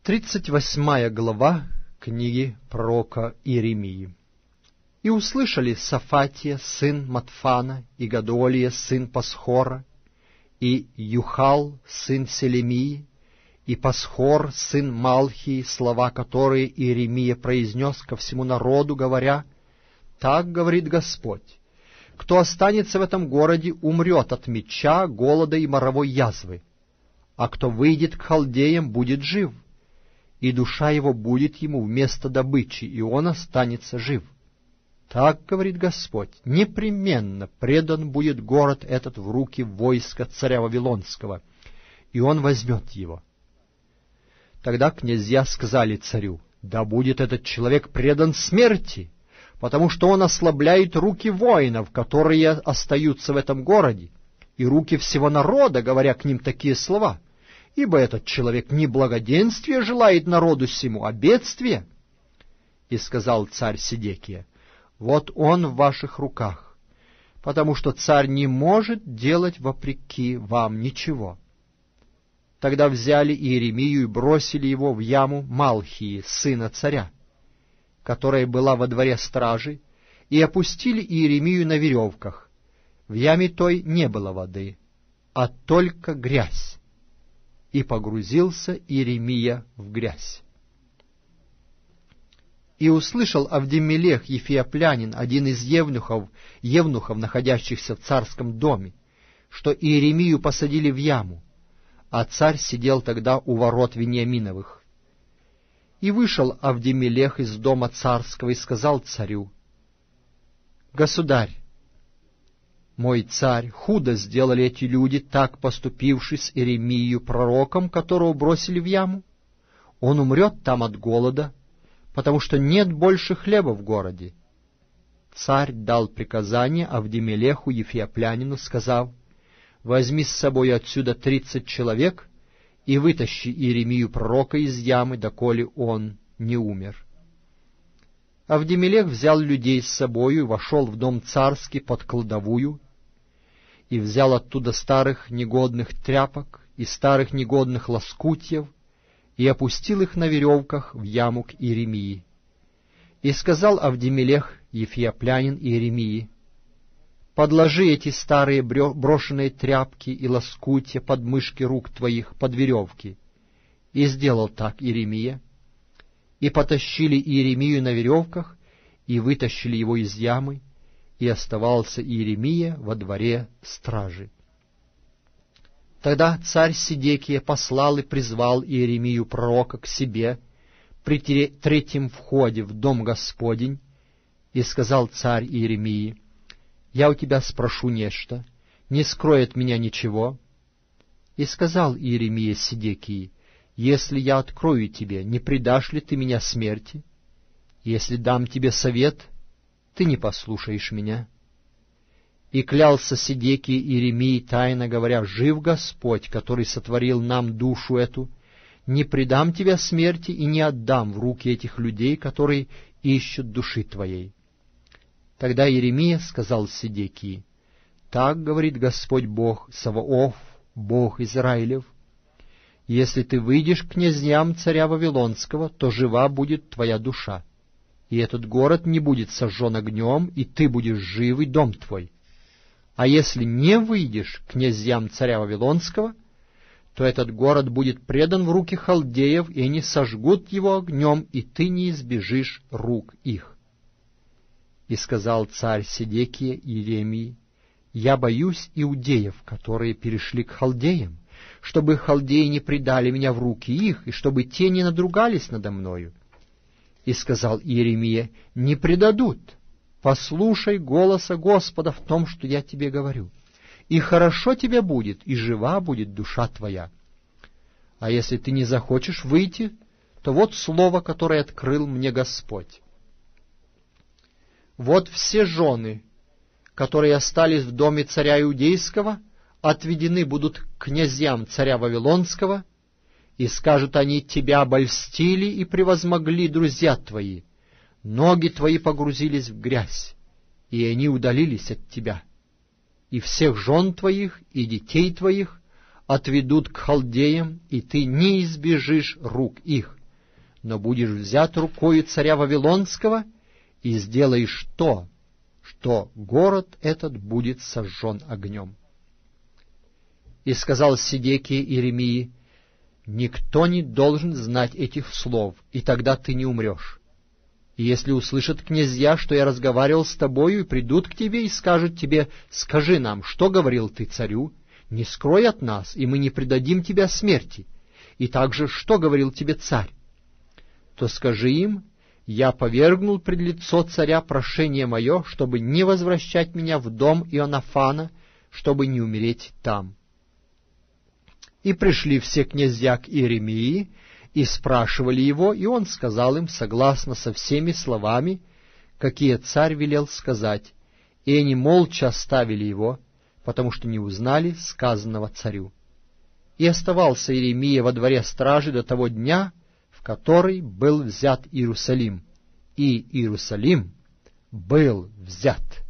38 глава книги пророка Иеремии. «И услышали Сафатия, сын Матфана, и Гадолия, сын Пасхора, и Юхал, сын Селемии, и Пасхор, сын Малхии, слова, которые Иеремия произнес ко всему народу, говоря: «Так говорит Господь, кто останется в этом городе, умрет от меча, голода и моровой язвы, а кто выйдет к халдеям, будет жив, и душа его будет ему вместо добычи, и он останется жив. Так говорит Господь, непременно предан будет город этот в руки войска царя Вавилонского, и он возьмет его». Тогда князья сказали царю: «Да будет этот человек предан смерти, потому что он ослабляет руки воинов, которые остаются в этом городе, и руки всего народа, говоря к ним такие слова. Ибо этот человек не благоденствие желает народу сему, а бедствие». И сказал царь Седекия: «Вот он в ваших руках, потому что царь не может делать вопреки вам ничего». Тогда взяли Иеремию и бросили его в яму Малхии, сына царя, которая была во дворе стражи, и опустили Иеремию на веревках. В яме той не было воды, а только грязь. И погрузился Иеремия в грязь. И услышал Авдемелех Ефиоплянин, один из евнухов, находящихся в царском доме, что Иеремию посадили в яму, а царь сидел тогда у ворот Вениаминовых. И вышел Авдемелех из дома царского и сказал царю: «Государь, мой царь, худо сделали эти люди, так поступивши с Иеремией пророком, которого бросили в яму. Он умрет там от голода, потому что нет больше хлеба в городе». Царь дал приказание Авдемелеху Ефиоплянину, сказав: «Возьми с собой отсюда 30 человек и вытащи Иеремию пророка из ямы, доколе он не умер». Авдемелех взял людей с собою и вошел в дом царский под кладовую, и взял оттуда старых негодных тряпок и старых негодных лоскутьев, и опустил их на веревках в яму к Иеремии. И сказал Авдемелех Ефиоплянин Иеремии: «Подложи эти старые брошенные тряпки и лоскутья под мышки рук твоих, под веревки». И сделал так Иеремия. И потащили Иеремию на веревках, и вытащили его из ямы, и оставался Иеремия во дворе стражи. Тогда царь Седекия послал и призвал Иеремию пророка к себе при третьем входе в дом Господень, и сказал царь Иеремии: «Я у тебя спрошу нечто, не скрой от меня ничего». И сказал Иеремия Седекии: «Если я открою тебе, не предашь ли ты меня смерти? Если дам тебе совет, ты не послушаешь меня». И клялся Седекии Иеремии, тайно говоря: «Жив Господь, который сотворил нам душу эту, не предам тебя смерти и не отдам в руки этих людей, которые ищут души твоей». Тогда Иеремия сказал Седекии: «Так говорит Господь Бог Саваоф, Бог Израилев: если ты выйдешь к князьям царя Вавилонского, то жива будет твоя душа, и этот город не будет сожжен огнем, и ты будешь жив, и дом твой. А если не выйдешь к князьям царя Вавилонского, то этот город будет предан в руки халдеев, и они сожгут его огнем, и ты не избежишь рук их». И сказал царь Седекия Иеремии: «Я боюсь иудеев, которые перешли к халдеям, чтобы халдеи не предали меня в руки их, и чтобы те не надругались надо мною». И сказал Иеремия: «Не предадут. Послушай голоса Господа в том, что я тебе говорю, и хорошо тебе будет, и жива будет душа твоя. А если ты не захочешь выйти, то вот слово, которое открыл мне Господь. Вот все жены, которые остались в доме царя Иудейского, отведены будут к князьям царя Вавилонского, и скажут они: тебя обольстили и превозмогли друзья твои, ноги твои погрузились в грязь, и они удалились от тебя. И всех жен твоих и детей твоих отведут к халдеям, и ты не избежишь рук их, но будешь взят рукою царя Вавилонского, и сделаешь то, что город этот будет сожжен огнем». И сказал Седекия Иеремии: «Никто не должен знать этих слов, и тогда ты не умрешь. И если услышат князья, что я разговаривал с тобою, и придут к тебе и скажут тебе: скажи нам, что говорил ты царю, не скрой от нас, и мы не предадим тебя смерти, и также, что говорил тебе царь, то скажи им: я повергнул пред лицо царя прошение мое, чтобы не возвращать меня в дом Ионафана, чтобы не умереть там». И пришли все князья к Иеремии и спрашивали его, и он сказал им согласно со всеми словами, какие царь велел сказать, и они молча оставили его, потому что не узнали сказанного царю. И оставался Иеремия во дворе стражи до того дня, в который был взят Иерусалим, и Иерусалим был взят.